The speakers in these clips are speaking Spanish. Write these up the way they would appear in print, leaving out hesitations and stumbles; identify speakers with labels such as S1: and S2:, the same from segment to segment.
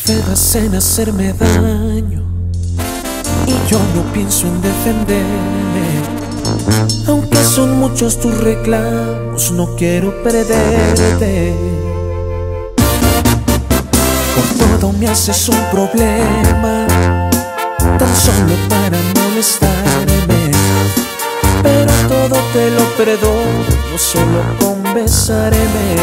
S1: cedas en hacerme daño y yo no pienso en defenderme. Aunque son muchos tus reclamos, no quiero perderte. Por todo me haces un problema, tan solo para molestarme. Pero todo te lo perdono, solo con besarme.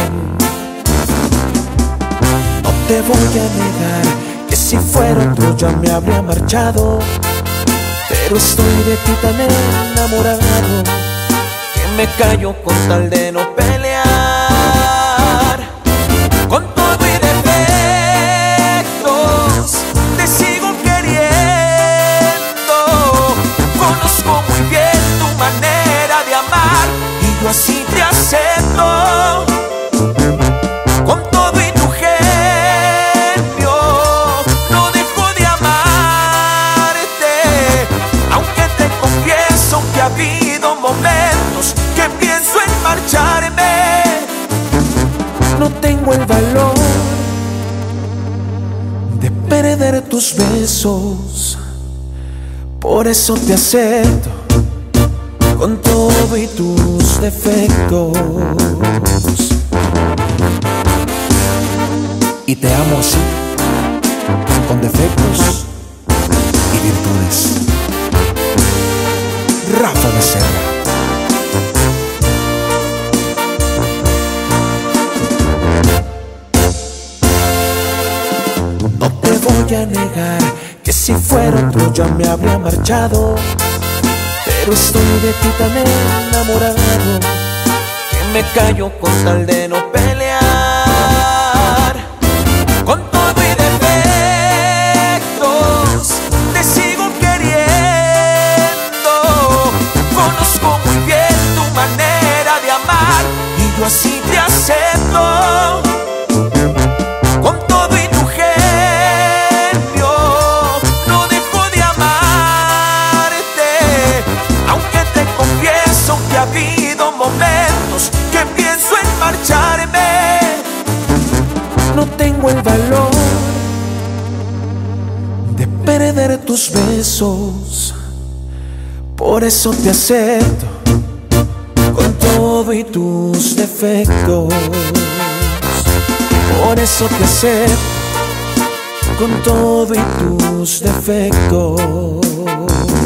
S1: No te voy a negar que si fuera otro ya me habría marchado, pero estoy de ti tan enamorado que me callo con tal de no pelear. Con todo y defectos te sigo queriendo. Conozco muy bien tu manera de amar y yo así te acepto. Con todo y tu genio no dejo de amarte, aunque te confieso que ha habido momentos que pienso en marcharme. No tengo el valor de perder tus besos, por eso te acepto con todo y tus defectos. Y te amo así, con defectos y virtudes. Rafa Becerra. No te voy a negar que si fuera otro ya me habría marchado, pero estoy de ti tan enamorado que me callo con tal de no pelear. Con todo y defectos te sigo queriendo. Conozco muy bien tu manera de amar y yo así te acepto. Con todo y tu genio no dejo de amarte, aunque te confieso que ha habido momentos que pienso en marcharme. No tengo el valor de perder tus besos, por eso te acepto con todo y tus defectos. Por eso te acepto con todo y tus defectos.